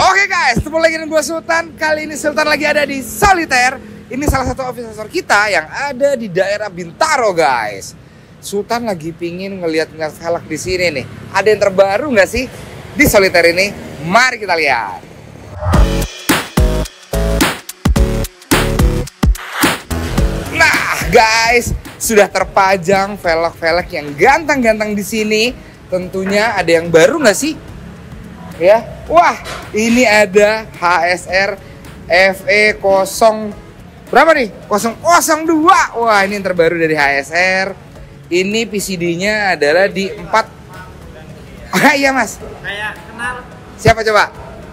Oke guys, ketemu lagi dengan gue Sultan. Kali ini Sultan lagi ada di Solitaire. Ini salah satu office store kita yang ada di daerah Bintaro guys. Sultan lagi pingin ngeliat velg di sini nih. Ada yang terbaru nggak sih di Solitaire ini? Mari kita lihat. Nah guys, sudah terpajang velg-velg yang ganteng-ganteng di sini. Tentunya ada yang baru nggak sih? Ya, wah, ini ada HSR FE 0 berapa nih? 002. Wah, ini yang terbaru dari HSR. Ini PCD-nya adalah di 4. Ah, iya, Mas. Kayak kenal Siapa coba?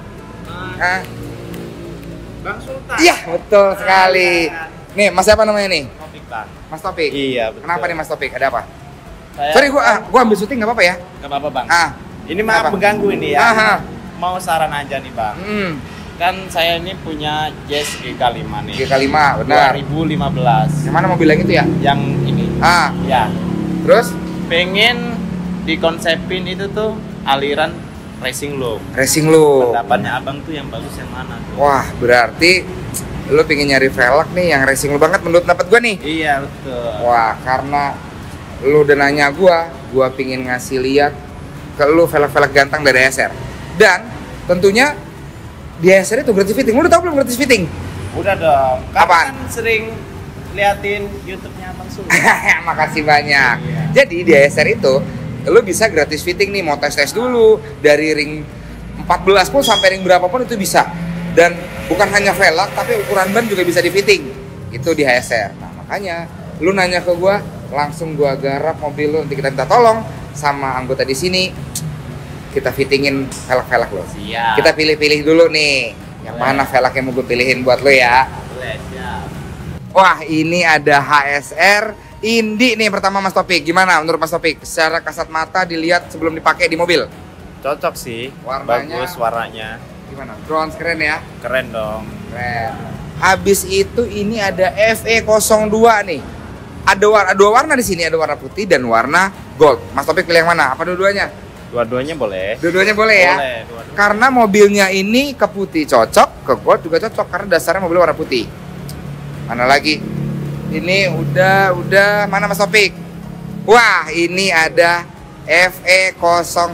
Bang Sultan. Iya, betul sekali. Nih, Mas siapa namanya nih? Topik, Bang. Mas Topik. Iya, betul. Kenapa nih Mas Topik? Ada apa? Saya, Sorry, gua ambil syuting nggak apa-apa ya? Nggak apa-apa, Bang. Ini Kenapa? maaf mengganggu ini ya. Aha. Mau saran aja nih, Bang. Kan saya ini punya Jazz GK5 nih. GK5, benar. 2015. Yang mana mobil yang itu ya? Yang ini. Ya. Terus? Pengen dikonsepin itu tuh aliran racing look. Racing look. Pendapatnya Abang tuh yang bagus yang mana tuh? Wah, berarti lu pengen nyari velg nih yang racing look banget menurut pendapat gua nih. Iya, betul. Wah, karena lu udah nanya gua pingin ngasih lihat ke lu velg-velg ganteng dari HSR. Dan tentunya di HSR itu gratis fitting. Lu udah tau belum gratis fitting? Udah dong. Apaan? Kan sering liatin YouTube-nya Bang Sultan. Makasih banyak. Iya. Jadi di HSR itu lu bisa gratis fitting nih, mau tes dulu dari ring 14 pun sampai ring berapapun itu bisa. Dan bukan hanya velg tapi ukuran ban juga bisa di fitting. Itu di HSR. Nah, makanya lu nanya ke gua, langsung gua garap mobil lu, nanti kita minta tolong sama anggota di sini. Kita fittingin velg-velg lo. Siap. Kita pilih-pilih dulu nih. Yang mana velg yang mau gue pilihin buat lo ya. Boleh, siap. Wah, ini ada HSR Indi nih pertama Mas Topik. Gimana menurut Mas Topik? Secara kasat mata dilihat sebelum dipakai di mobil. Cocok sih. Warnanya. Bagus warnanya. Gimana? Bronze keren ya? Keren dong. Keren. Habis itu ini ada FE 02 nih. Ada dua warna di sini, ada warna putih dan warna gold. Mas Topik pilih yang mana? Apa dua-duanya? Dua-duanya boleh. Dua-duanya boleh ya? Boleh, dua-duanya. Karena mobilnya ini ke putih cocok, ke gold juga cocok karena dasarnya mobil warna putih. Mana lagi? Ini udah mana Mas Topik? Wah, ini ada FE 01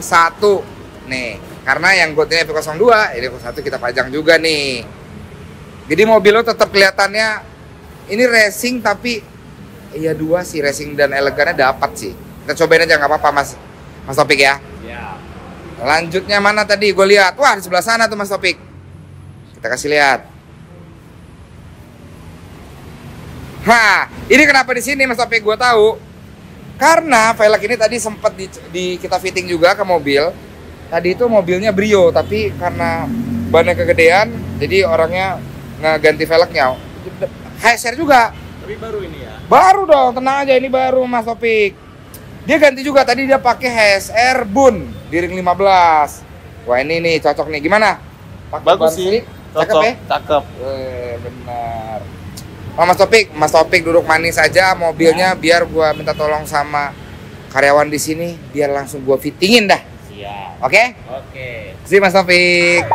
nih. Karena yang gold ini FE 02, ini 01 kita pajang juga nih. Jadi mobil lo tetap kelihatannya ini racing tapi iya dua sih, racing dan elegannya dapat sih. Kita cobain aja nggak apa-apa Mas Topik ya. Ya. Lanjutnya mana tadi? Gue lihat. Wah, di sebelah sana tuh Mas Topik. Kita kasih lihat. Hah, ini kenapa di sini Mas Topik? Gue tahu. Karena velg ini tadi sempat kita fitting juga ke mobil. Tadi itu mobilnya Brio, tapi karena bannya kegedean, jadi orangnya ngeganti velgnya. HSR juga. Tapi baru ini ya. Baru dong, tenang aja, ini baru Mas Topik. Dia ganti juga, tadi dia pakai HSR Bun di ring 15. Wah, ini nih cocok nih. Gimana? Pakai Bagus ban sih. slip? Cocok. Cakep ya? Cakep. Benar. Oh, Mas Topik duduk manis aja mobilnya biar gua minta tolong sama karyawan di sini biar langsung gua fittingin dah. Siap. Oke? Oke. See Mas Topik.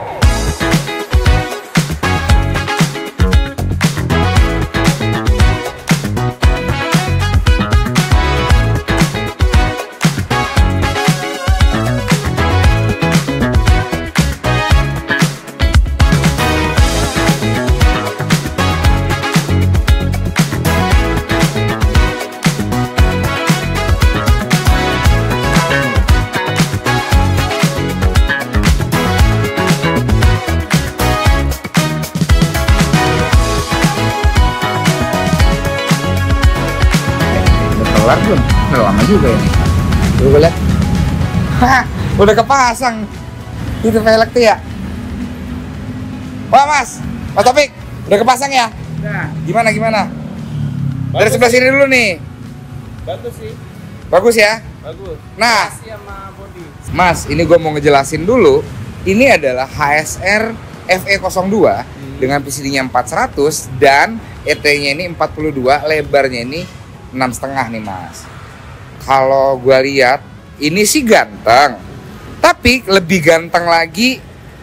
Kelar belum? Udah lama juga ini. Gue lihat. Hah, udah kepasang. Itu velg tuh ya. Wah, Mas Topik, udah kepasang ya? Nah, Gimana? Dari bagus sebelah sih. sini dulu nih. Bagus sih. Bagus ya? Bagus. Nah, Masih sama body. Mas, ini gue mau ngejelasin dulu. Ini adalah HSR FE 02 dengan PCD-nya 400 dan ET-nya ini 42, lebarnya ini 6,5 nih Mas. Kalau gua lihat ini sih ganteng, tapi lebih ganteng lagi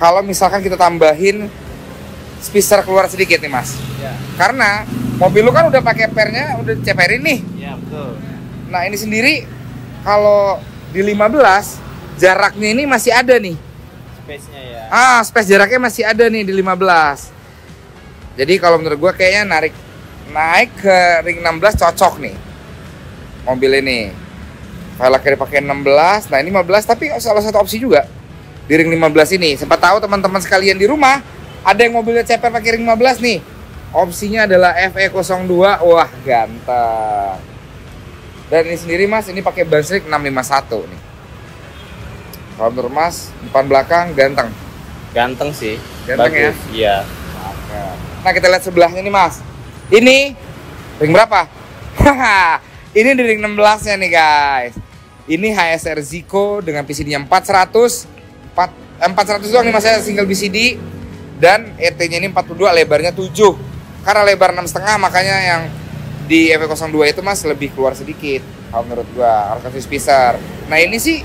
kalau misalkan kita tambahin spacer keluar sedikit nih Mas. Ya. Karena mobil lu kan udah pakai pernya, udah ceperin nih. Iya, betul. Nah ini sendiri kalau di 15 jaraknya ini masih ada nih. Space-nya ya. Space jaraknya masih ada nih di 15. Jadi kalau menurut gua kayaknya naik ke ring 16 cocok nih mobil ini. Velgnya dipakai 16, nah ini 15 tapi salah satu opsi juga di ring 15 ini. Siapa tahu teman-teman sekalian di rumah ada yang mobilnya ceper pakai ring 15 nih. Opsinya adalah FE02. Wah, ganteng. Dan ini sendiri Mas, ini pakai ban slick 651 nih. Kalau menurut Mas, depan belakang ganteng. Ganteng sih. Ganteng ya? Bagus. Iya. Nah, kita lihat sebelahnya nih Mas. Ini ring berapa? Ini di ring 16-nya nih guys. Ini HSR Zico dengan PCD-nya 400 doang nih Mas ya, single PCD. Dan ET-nya ini 42, lebarnya 7. Karena lebar 6,5 makanya yang di FE02 itu Mas lebih keluar sedikit. Kalau menurut gua harus kasih spacer. Nah ini sih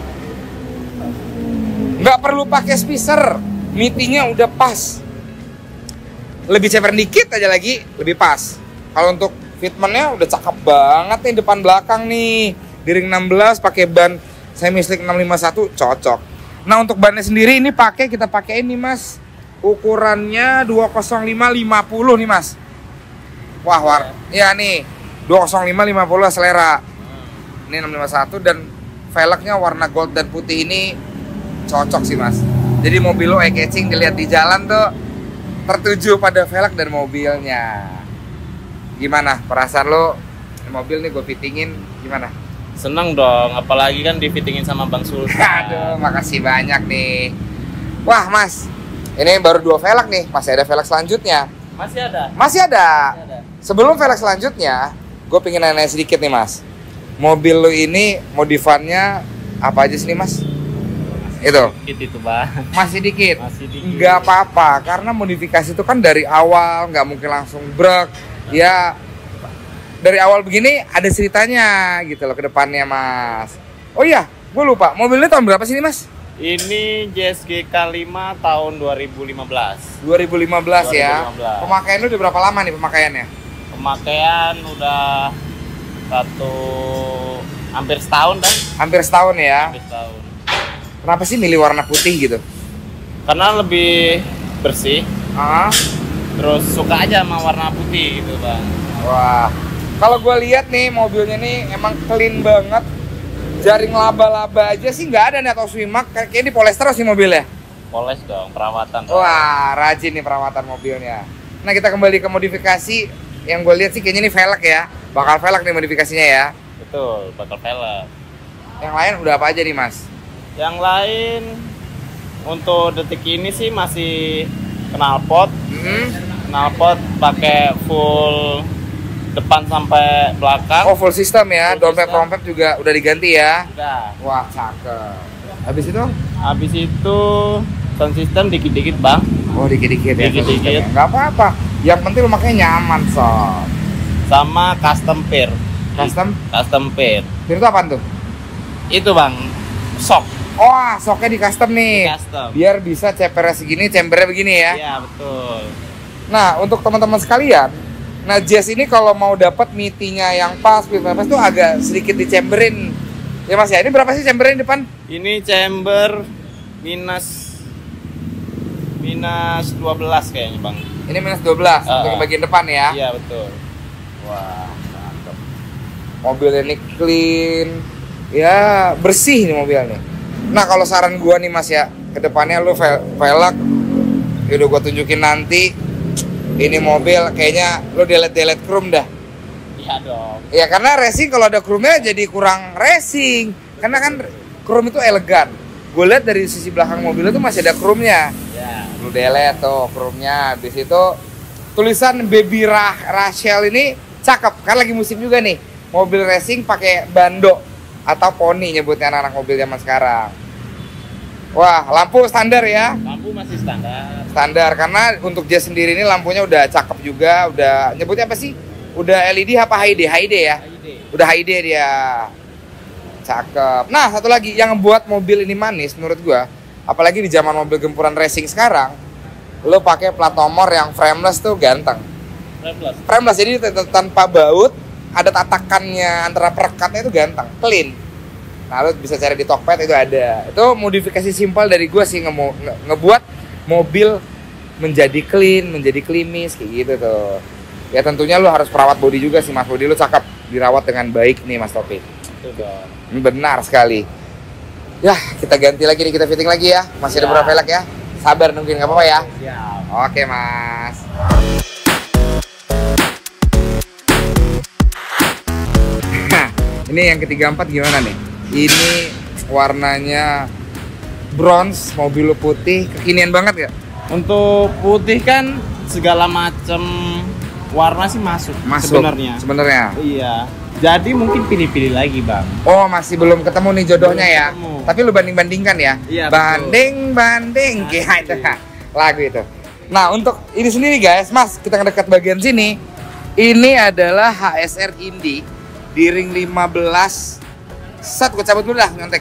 nggak perlu pakai spacer, meetingnya udah pas. Lebih ceper dikit aja lagi, lebih pas. Kalau untuk fitmentnya udah cakep banget nih depan belakang nih. Di ring 16 pakai ban semi slick 651 cocok. Nah untuk bannya sendiri ini kita pakai ini Mas. Ukurannya 205/50 nih Mas. Wah, ya nih 205/50 selera. Ini 651 dan velgnya warna gold dan putih ini cocok sih Mas. Jadi mobil lo eye-catching, dilihat di jalan tuh tertuju pada velg dan mobilnya. Gimana perasaan lo? Ini mobil nih gue fittingin gimana? Seneng dong, apalagi kan difittingin sama Bang Sultan. Aduh, makasih banyak nih. Wah Mas, ini baru 2 velg nih, masih ada velg selanjutnya. Masih ada? Masih ada. Sebelum velg selanjutnya, gue pengen nanya sedikit nih Mas. Mobil lo ini modifannya apa aja sih nih Mas? Itu Itu Bang. masih dikit. Masih dikit. Nggak apa-apa, karena modifikasi itu kan dari awal, nggak mungkin langsung brek. Ya dari awal begini ada ceritanya gitu loh ke depannya Mas. Oh iya, gue lupa, mobilnya tahun berapa sih ini Mas? Ini JSG K5 tahun 2015. 2015 ya. 2015. Pemakaian lu udah berapa lama nih pemakaiannya? Pemakaian udah hampir setahun kan? Hampir setahun ya. Hampir setahun. Kenapa sih milih warna putih gitu? Karena lebih bersih, Ah, terus suka aja sama warna putih gitu Bang. wah. Kalau gue lihat nih mobilnya nih emang clean banget. Jaring laba-laba aja sih nggak ada nih atau swimak. Kayaknya di poles terus nih mobilnya. Poles dong, perawatan. Wah, rajin nih perawatan mobilnya. Nah kita kembali ke modifikasi. Yang gue lihat sih kayaknya ini velg ya. Bakal velg nih modifikasinya ya. Betul, bakal velg. Yang lain udah apa aja nih Mas? Yang lain untuk detik ini sih masih knalpot. Knalpot pakai full depan sampai belakang. Oh full system ya, Full dompet system. rompet juga udah diganti ya. Udah. Wah cakep. Habis itu? Habis itu sound system dikit-dikit Bang. Oh dikit-dikit ya. Dikit-dikit. Nggak apa-apa. Yang penting lu makanya nyaman sob. Sama custom pair. Custom pair. Itu apaan tuh? Itu Bang, shock. Oh soknya di custom nih. Custom. Biar bisa cepernya segini, chambernya begini ya. Iya, betul. Nah untuk teman-teman sekalian, nah Jazz ini kalau mau dapat mitinya yang pas, tuh agak sedikit dicamberin. Ya Mas ya, ini berapa sih chambernya di depan? Ini chamber minus 12 kayaknya Bang. Ini minus 12 untuk yang bagian depan ya. Iya, betul. Wah, mantap. Mobilnya ini clean. Ya, bersih nih mobilnya. Nah, kalau saran gua nih Mas ya, kedepannya lu velg udah gua tunjukin nanti. Ini mobil kayaknya lu delete chrome dah. Iya dong. Ya karena racing kalau ada chrome-nya jadi kurang racing. Karena kan chrome itu elegan. Gue lihat dari sisi belakang mobil itu masih ada chrome-nya. Ya. Lu delete tuh chrome-nya. Habis itu tulisan Baby Rachel ini cakep. Kan lagi musim juga nih. Mobil racing pakai bando atau poni nyebutnya anak-anak mobil zaman sekarang. Wah, lampu standar ya. Lampu masih standar. Standar karena untuk Jazz sendiri ini lampunya udah cakep juga. Udah nyebutnya apa sih? Udah LED apa HID? HID ya. Udah HID dia. Cakep. Nah, satu lagi yang membuat mobil ini manis menurut gua Apalagi di zaman mobil gempuran racing sekarang, lo pakai plat nomor yang frameless tuh ganteng. Frameless jadi tanpa baut, ada tatakannya antara perekatnya itu ganteng, clean. Nah, lo bisa cari di Tokped itu ada. Itu modifikasi simpel dari gue sih ngebuat mobil menjadi clean, menjadi klimis kayak gitu tuh. Ya tentunya lo harus perawat bodi juga sih Mas. Bodi lo cakep, dirawat dengan baik nih Mas Topik. Ini benar sekali. Ya, kita ganti lagi nih, kita fitting lagi ya. Masih ada beberapa velg ya. Sabar nungguin, nggak apa-apa ya. Siap. Oke Mas. Ini yang ketiga empat gimana nih? Ini warnanya bronze, mobil putih, kekinian banget ya? Untuk putih kan segala macam warna sih masuk sebenarnya. Iya. Jadi mungkin pilih-pilih lagi, Bang. Oh, masih belum ketemu nih jodohnya ya. Tapi lu banding-bandingkan ya. Iya, banding kayak itu lagu itu. Nah, untuk ini sendiri guys, Mas, kita ngedekat bagian sini. Ini adalah HSR Indy di ring 15. Set, gue cabut dulu dah, nyontek.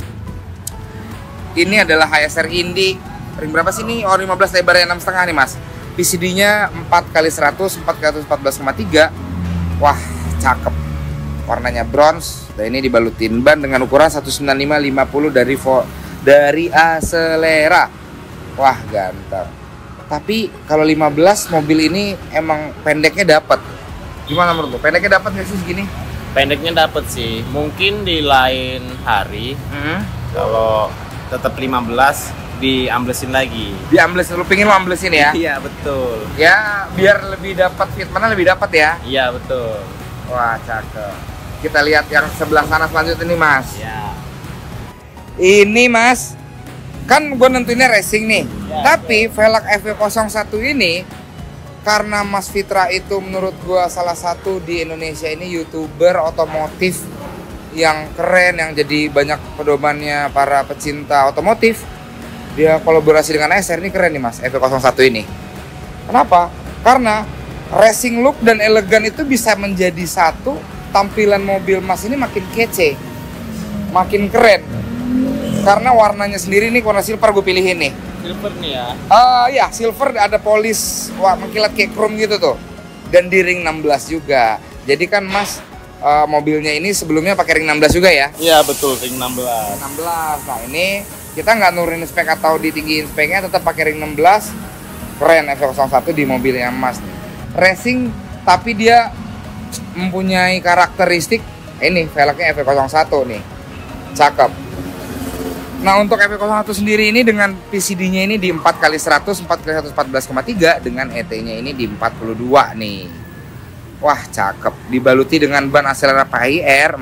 Ini adalah HSR Indy ring berapa sih ini? Oh, 15, lebarnya 6,5 nih, Mas. PCD-nya 4x100, 4x14,3. Wah, cakep. Warnanya bronze. Dan ini dibalutin ban dengan ukuran 195/50 dari Acelera. Wah, ganteng. Tapi kalau 15 mobil ini emang pendeknya dapat. Gimana menurut lo? Pendeknya dapat nggak sih segini? Pendeknya dapat sih. Mungkin di lain hari kalau tetap 15 diamblesin lagi. Diamblesin, lu pingin lo amblesin ya? Iya, betul. Ya, biar lebih dapat fitmentnya lebih dapat ya? Iya, betul. Wah, cakep. Kita lihat yang sebelah sana selanjutnya nih, Mas. Ya. Ini, Mas, kan gue nentuinnya racing nih. Ya, tapi velg FW01 ini, karena Mas Fitra itu menurut gue salah satu di Indonesia ini YouTuber otomotif yang keren, yang jadi banyak pedomannya para pecinta otomotif. Dia kolaborasi dengan SR, ini keren nih Mas, FW01 ini. Kenapa? Karena racing look dan elegan itu bisa menjadi satu. Tampilan mobil Mas ini makin kece, makin keren. Karena warnanya sendiri nih, warna silver gue pilihin nih. Silver nih ya? Ya, silver ada polis, wah, mengkilat kayak chrome gitu tuh. Dan di ring 16 juga. Jadi kan Mas, mobilnya ini sebelumnya pakai ring 16 juga ya? Iya, betul, ring 16. 16. Nah, ini kita nggak nurunin spek atau ditinggiin speknya, tetap pakai ring 16. Keren FW01 di mobilnya Mas nih. Racing tapi dia mempunyai karakteristik ini velgnya FW01 nih. Cakep. Nah, untuk FW01 sendiri ini dengan PCD-nya ini di 4x100, 4x114,3 dengan ET-nya ini di 42 nih. Wah, cakep. Dibaluti dengan ban Acelera PIR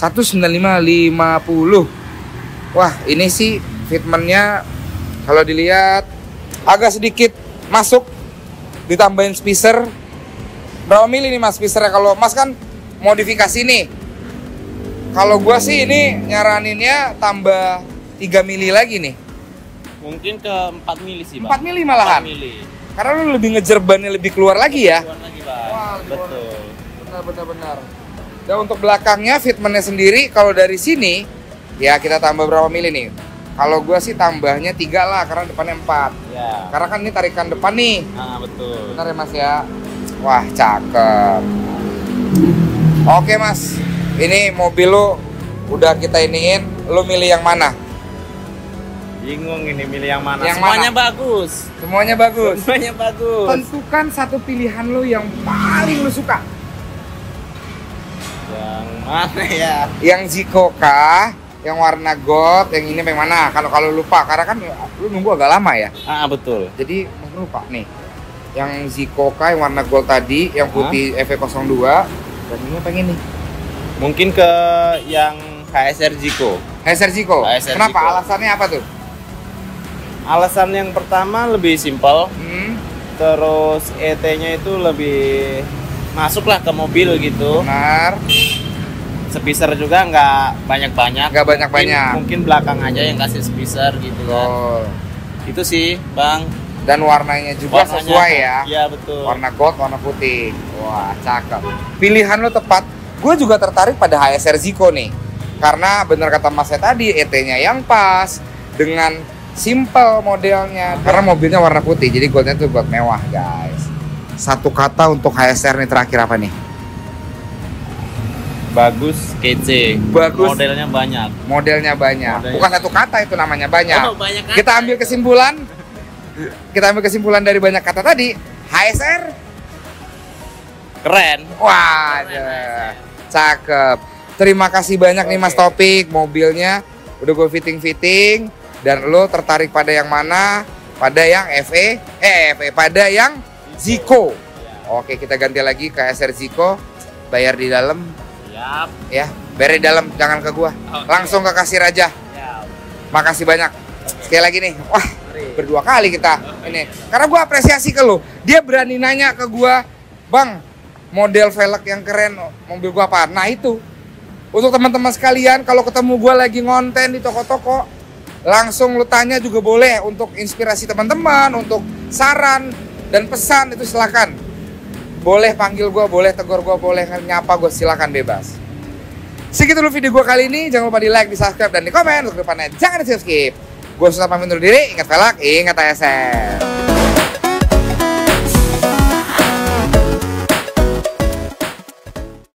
195/50. Wah, ini sih fitmentnya kalau dilihat agak sedikit masuk, ditambahin spacer. Berapa mili nih Mas spacernya? Kalau Mas kan modifikasi nih. Kalau gua sih ini nyaraninnya tambah 3 mili lagi nih. Mungkin ke 4 mili sih, Bang. 4 mili malahan. 4 mili. Karena lu lebih ngejer bannya lebih keluar lagi ya. Keluar lagi, Bang. Wah, betul. Benar. Dan untuk belakangnya fitmentnya sendiri kalau dari sini ya kita tambah berapa mili nih? Kalau gua sih tambahnya 3 lah karena depannya 4. Ya. Karena kan ini tarikan depan nih. Ah, betul. Benar ya Mas ya? Wah, cakep. Oke Mas, ini mobil lu udah kita iniin, lu milih yang mana? Bingung ini milih yang mana. Yang Semuanya mana? bagus. Semuanya bagus. Semuanya bagus. Tentukan satu pilihan lu yang paling lu suka. Yang mana ya? Yang Zico kah? Yang warna gold, yang ini yang mana? Kalau lupa, karena kan lu nunggu agak lama ya. Ah, betul. Jadi lupa nih. Yang Zico kah, yang warna gold tadi, yang putih FW02, dan ini pengen nih. Mungkin ke yang HSR Zico. HSR Zico. HSR Kenapa? Zico. Alasannya apa tuh? Alasan yang pertama lebih simpel. Terus ET-nya itu lebih masuklah ke mobil gitu. Benar. Spacer juga nggak banyak-banyak. Nggak banyak-banyak. Mungkin belakang aja yang kasih spacer gitu kan. Oh. Itu sih, Bang. Dan warnanya juga sesuai ya. Iya, betul. Warna gold, warna putih. Wah, cakep. Pilihan lo tepat. Gue juga tertarik pada HSR Zico nih. Karena bener kata Mas saya tadi, ET-nya yang pas dengan simple modelnya. Karena mobilnya warna putih, jadi goldnya tuh gold mewah guys. Satu kata untuk HSR nih terakhir apa nih? Bagus, kece. Bagus. Modelnya banyak. Modelnya banyak. Modelnya. Bukan satu kata itu namanya banyak. Oh, banyak kata. Kita ambil kesimpulan. Kita ambil kesimpulan dari banyak kata tadi. HSR. Keren. Wah, cakep. Terima kasih banyak nih Mas Topik. Mobilnya udah gue fitting-fitting. Dan lo tertarik pada yang mana? Pada yang pada yang Ziko. Oke, kita ganti lagi ke HSR Ziko. Bayar di dalam. Siap. Ya, bayar di dalam, jangan ke gua. Langsung ke kasir aja. Siap. Makasih banyak. Sekali lagi nih. Wah, berdua kali kita ini. Karena gua apresiasi ke lo. Dia berani nanya ke gua, "Bang, model velg yang keren mobil gua apa?" Nah, itu. Untuk teman-teman sekalian, kalau ketemu gua lagi ngonten di toko-toko, langsung lu tanya juga boleh untuk inspirasi teman-teman, untuk saran dan pesan itu silakan. Boleh panggil gue, boleh tegur gue, boleh nyapa gue, silakan bebas. Segitu dulu video gue kali ini. Jangan lupa di like, di subscribe, dan di komen. Untuk depannya jangan di skip. Gue Sultan pamit undur diri. Ingat velg, ingat ASR.